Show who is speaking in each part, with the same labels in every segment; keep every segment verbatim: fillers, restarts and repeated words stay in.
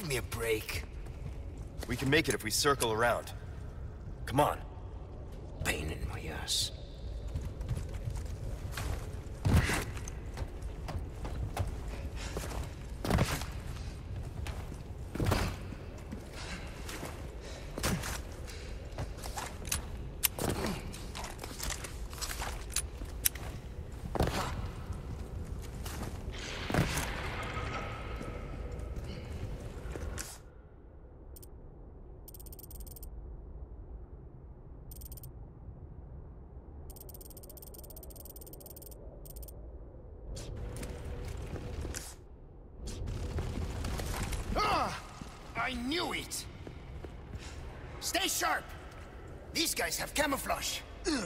Speaker 1: Give me a break.
Speaker 2: We can make it if we circle around. Come on.
Speaker 1: Pain in my ass.
Speaker 3: I knew it! Stay sharp! These guys have camouflage. Ugh.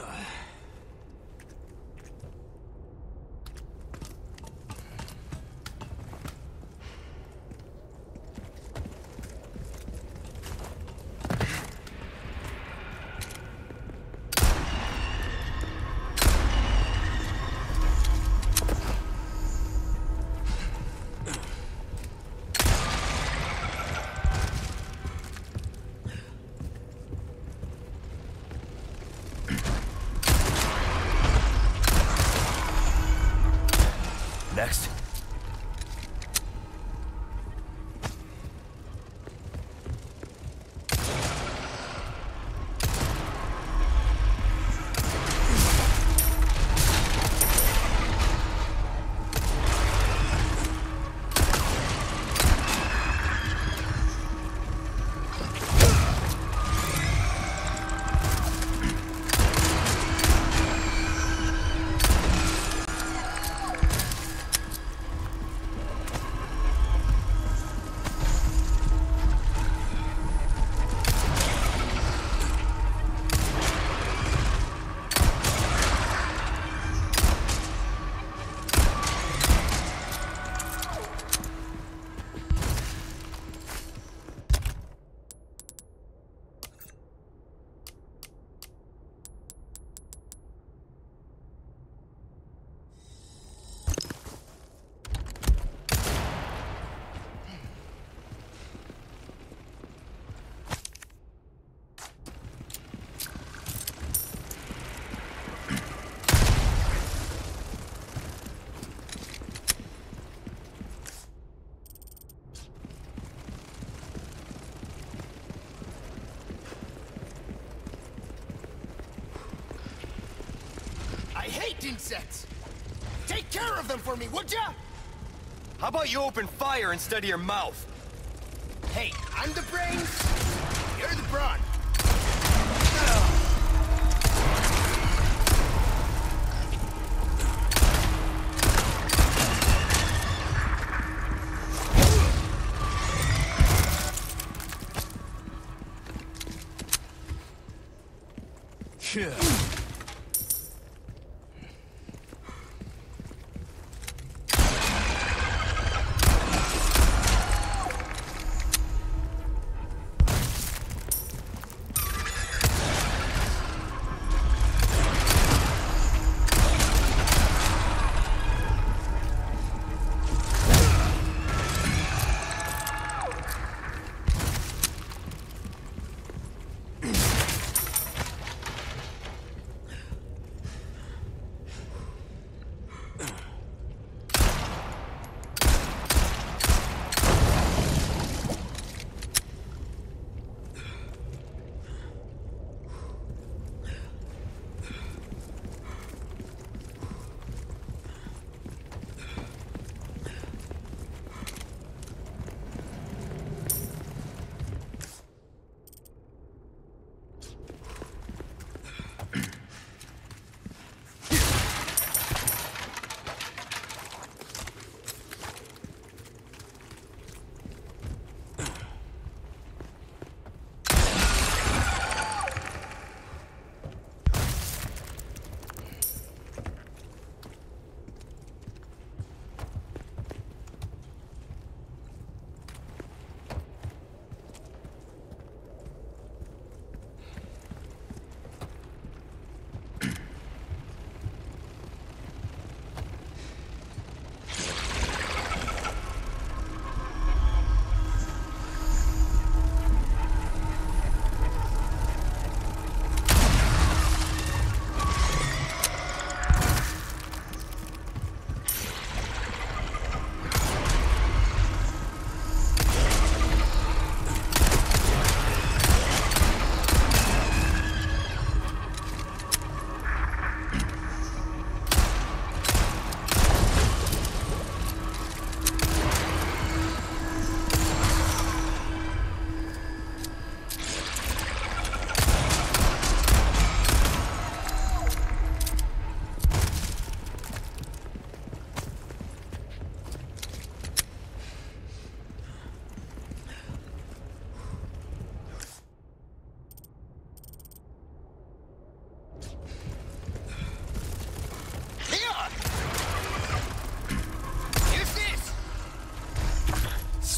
Speaker 2: Next.
Speaker 3: I hate insects! Take care of them for me, would ya?
Speaker 2: How about you open fire instead of your mouth?
Speaker 3: Hey, I'm the brains, you're the brawn.
Speaker 1: Yeah.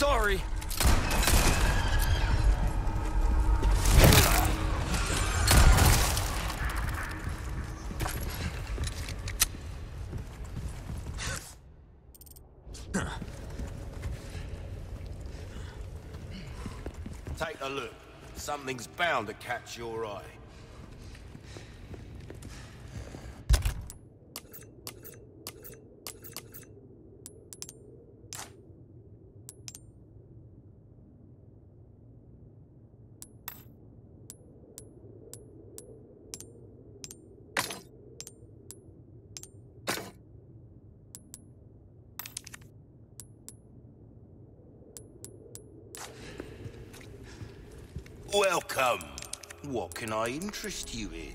Speaker 2: Sorry.
Speaker 4: Take a look. Something's bound to catch your eye. Welcome. What can I interest you in?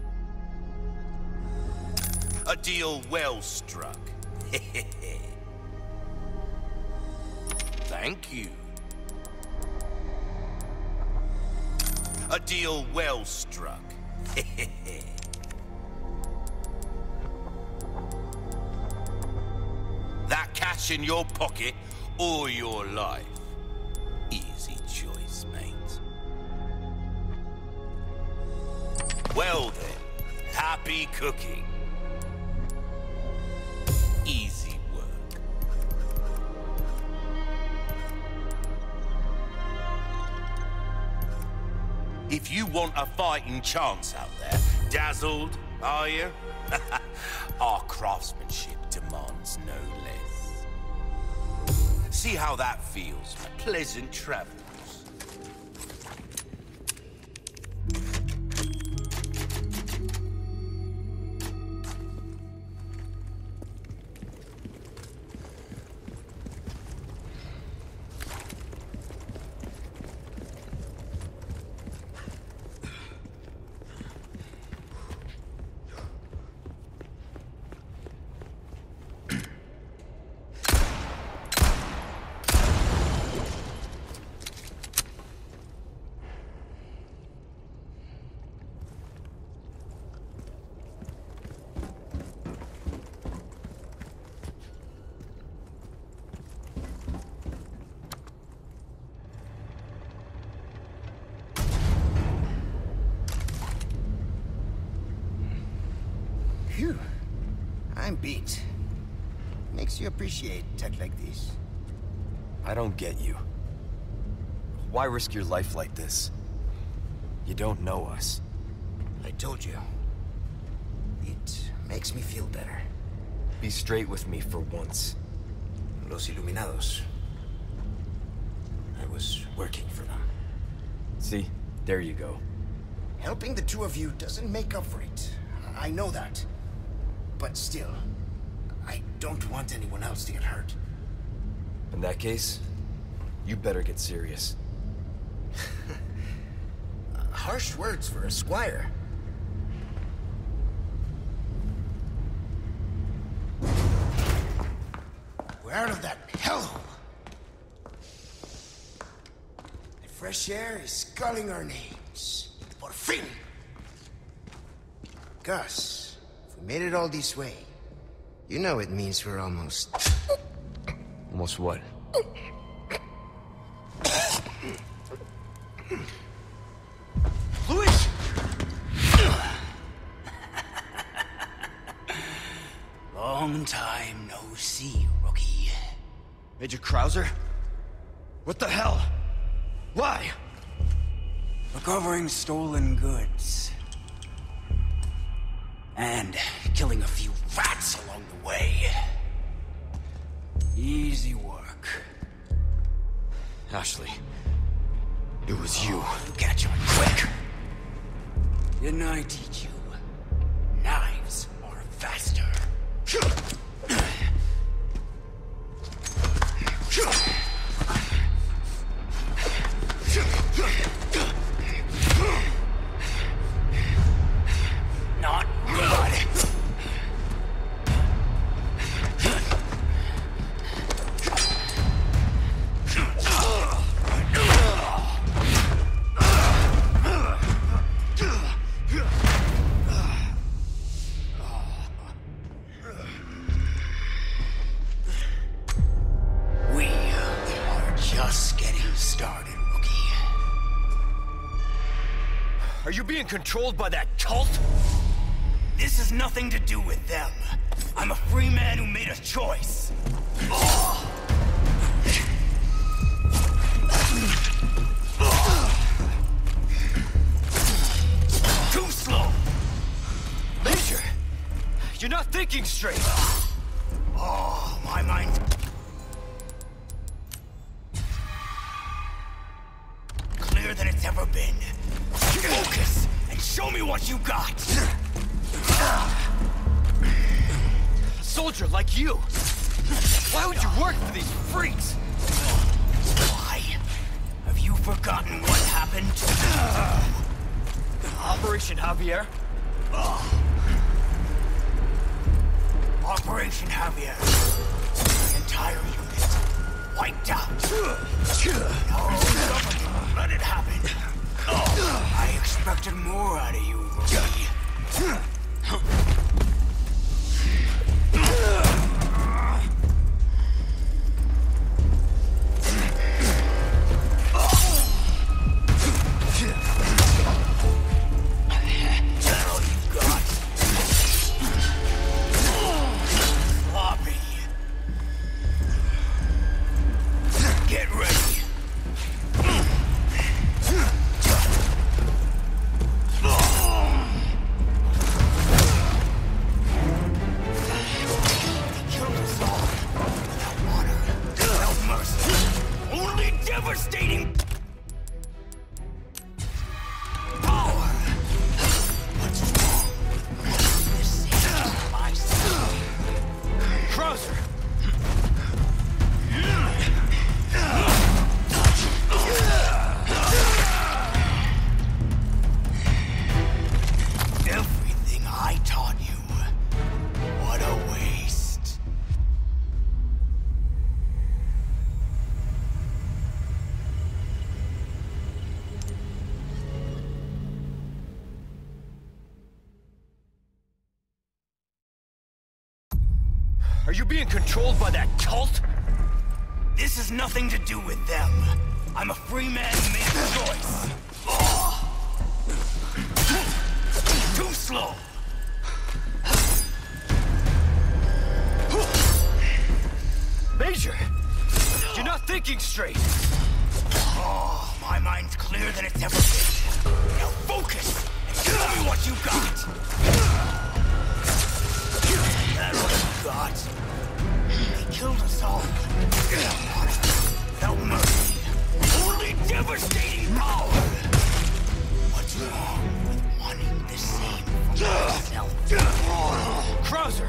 Speaker 4: A deal well struck. Thank you. A deal well struck. That cash in your pocket or your life? Easy choice, mate. Well then, happy cooking. Easy work. If you want a fighting chance out there, dazzled, are you? Our craftsmanship demands no less. See how that feels. Pleasant travels.
Speaker 3: Phew. I'm beat. Makes you appreciate tech like this.
Speaker 2: I don't get you. Why risk your life like this? You don't know us.
Speaker 3: I told you. It makes me feel better.
Speaker 2: Be straight with me for once.
Speaker 3: Los Iluminados. I was working for them.
Speaker 2: See? There you go.
Speaker 3: Helping the two of you doesn't make up for it. I know that. But still, I don't want anyone else to get hurt.
Speaker 2: In that case, you better get serious.
Speaker 3: Harsh words for a squire. We're out of that hellhole. The fresh air is sculling our names. Por fin! Gus, if we made it all this way, you know it means we're almost...
Speaker 2: Almost what?
Speaker 3: Luis! Long time no see, rookie.
Speaker 2: Major Krauser? What the hell? Why?
Speaker 3: Recovering stolen goods. And killing a few rats along the way. Easy work.
Speaker 2: Ashley. It was you.
Speaker 3: Oh, you catch on quick. Didn't I teach you? Knives are faster. Not good. just getting started, rookie.
Speaker 2: Are you being controlled by that cult?
Speaker 3: This has nothing to do with them. I'm a free man who made a choice. Oh. Too slow!
Speaker 2: Major! You're not thinking straight!
Speaker 3: Oh, my mind's... clearer than it's ever been. Focus, and show me what you got!
Speaker 2: A soldier like you! Why would you work for these freaks?
Speaker 3: Why? Have you forgotten what happened?
Speaker 2: Operation Javier?
Speaker 3: Operation Javier. The entire unit wiped out. Our own government let it happen. I expected more out of you, rookie. Devastating power. What's wrong? This is my son.
Speaker 2: Krauser!
Speaker 3: Everything I taught you. What a waste.
Speaker 2: Are you being controlled by that cult?
Speaker 3: This has nothing to do with them. I'm a free man who made a choice. Oh. Too slow.
Speaker 2: Major! You're not thinking straight!
Speaker 3: Oh, my mind's clearer than it's ever been. Now focus and show me what you got. That's what you got. They killed us all. Without mercy. Only devastating power. What's wrong with wanting the same for myself?
Speaker 2: Krauser!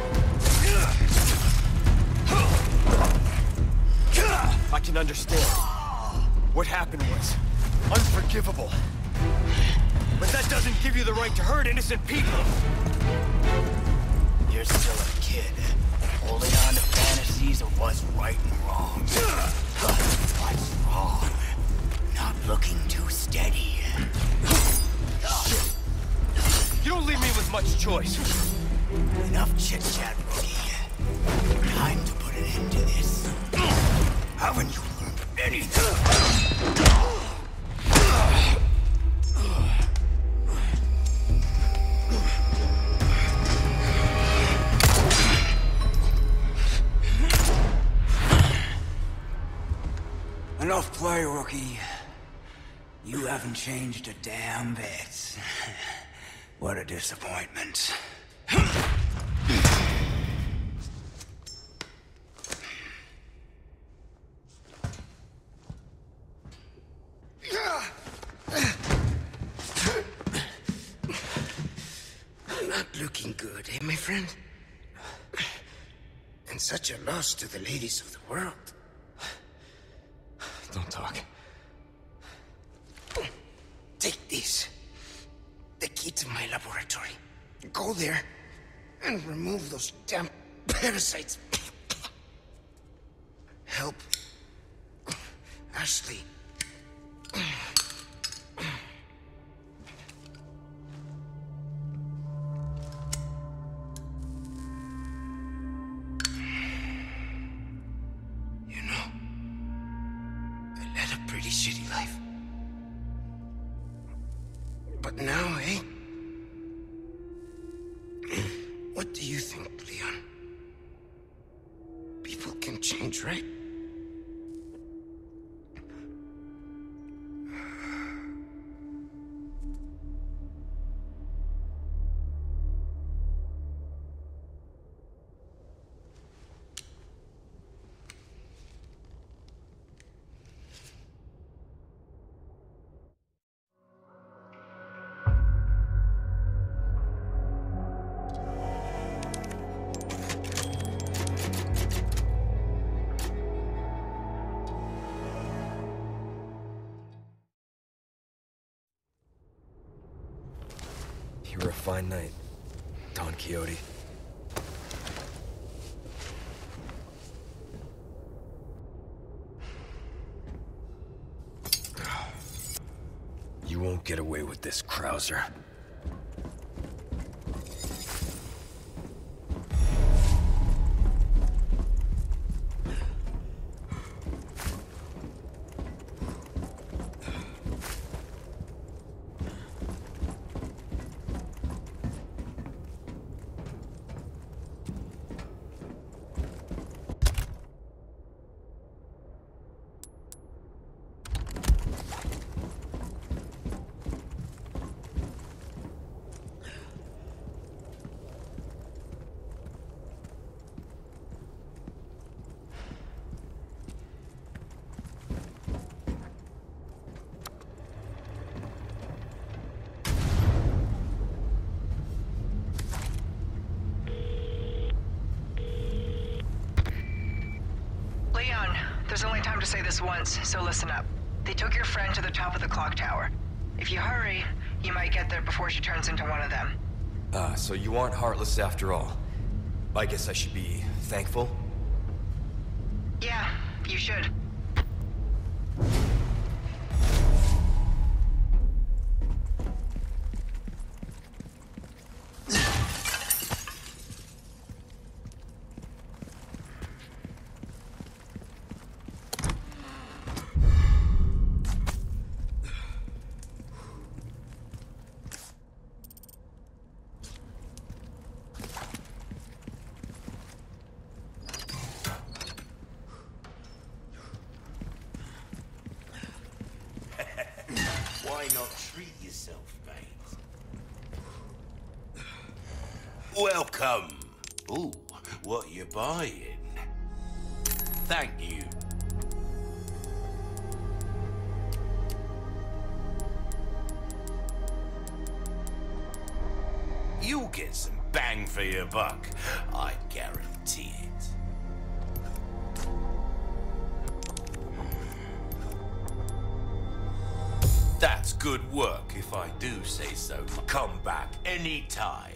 Speaker 2: I can understand. What happened was unforgivable. But that doesn't give you the right to hurt innocent people.
Speaker 3: You're still a kid, holding on to fantasies of what's right and wrong. What's wrong? Not looking too steady.
Speaker 2: Shit. You don't leave me with much choice.
Speaker 3: Enough chit-chat, rookie. Time to put an end to this. Haven't you learned anything? Enough play, rookie. You haven't changed a damn bit. What a disappointment. Not looking good, eh, my friend? And such a loss to the ladies of the world.
Speaker 2: Don't talk.
Speaker 3: Take this. The key to my laboratory. Go there and remove those damn parasites. Help Ashley. You know,
Speaker 1: shitty life. But now, eh? What do you think, Leon? People can change, right?
Speaker 2: You were a fine knight, Don Quixote. You won't get away with this, Krauser.
Speaker 5: There's only time to say this once, so listen up. They took your friend to the top of the clock tower. If you hurry, you might get there before she turns into one of them.
Speaker 2: Ah, so you aren't heartless after all. I guess I should be thankful?
Speaker 5: Yeah, you should.
Speaker 4: Why not treat yourself, mate? Welcome. Ooh, what you buying? Thank you. You'll get some bang for your buck, I guarantee it. That's good work, if I do say so. Come back anytime.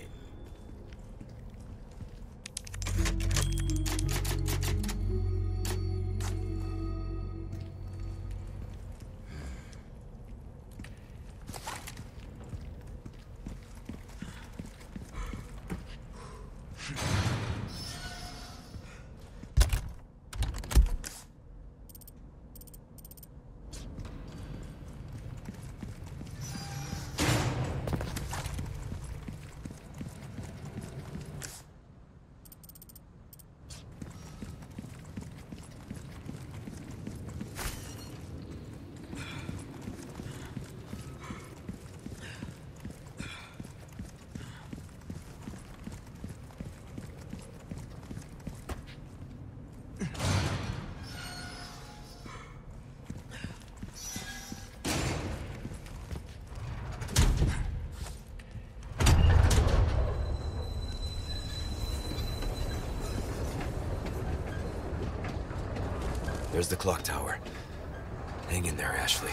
Speaker 2: There's the clock tower. Hang in there, Ashley.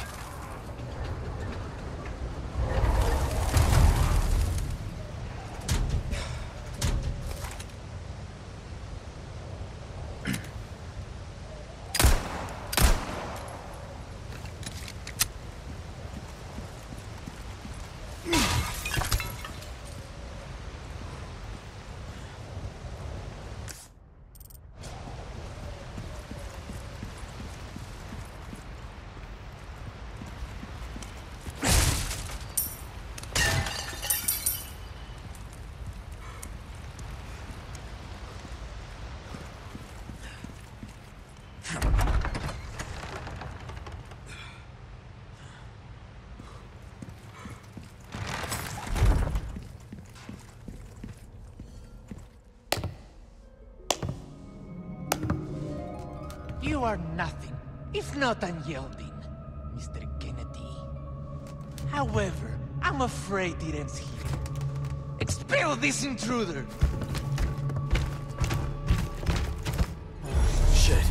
Speaker 6: are nothing, if not unyielding, Mister Kennedy. However, I'm afraid it ends here. Expel this intruder!
Speaker 2: Shit.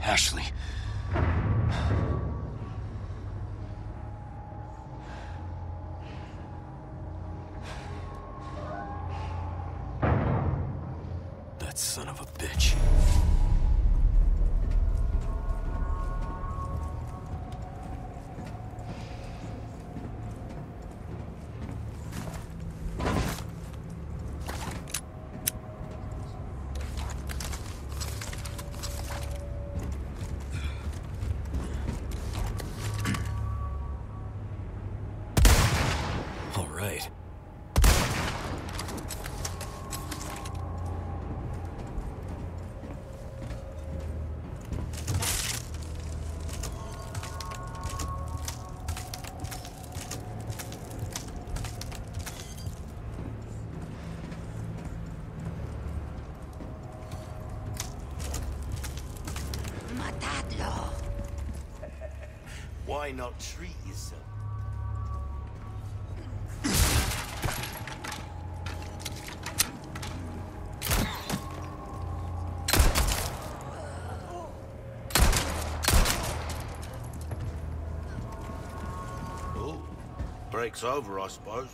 Speaker 2: Ashley. That son of a bitch. All right.
Speaker 7: Matadlo.
Speaker 4: Why not treat yourself? Oh, break's over, I suppose.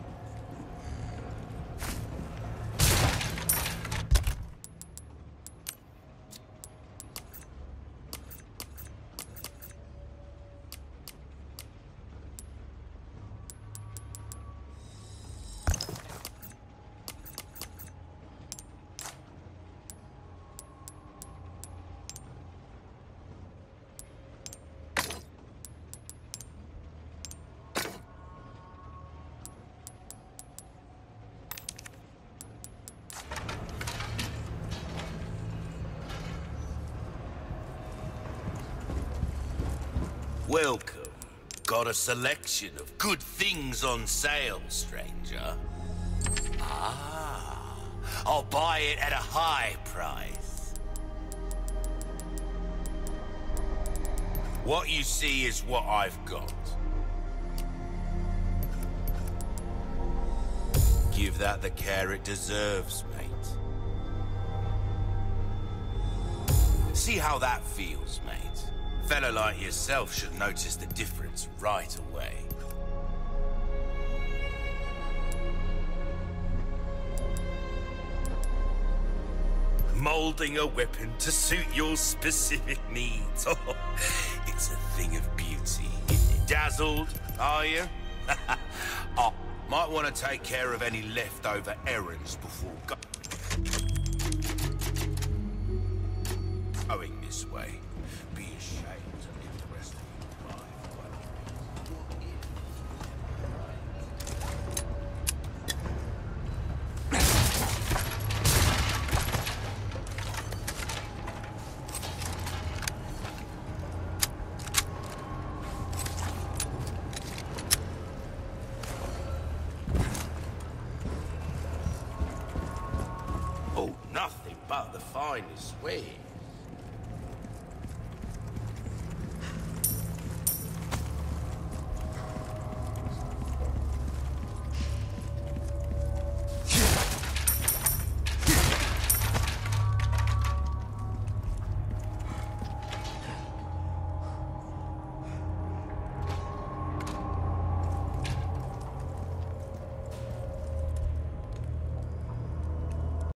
Speaker 4: Welcome. Got a selection of good things on sale, stranger. Ah, I'll buy it at a high price. What you see is what I've got. Give that the care it deserves, mate. See how that feels, mate. A fella like yourself should notice the difference right away. Molding a weapon to suit your specific needs. Oh, it's a thing of beauty. Dazzled, are you? Oh, might want to take care of any leftover errands before go going this way. Be ashamed to leave the rest of you Oh, nothing but the finest wares.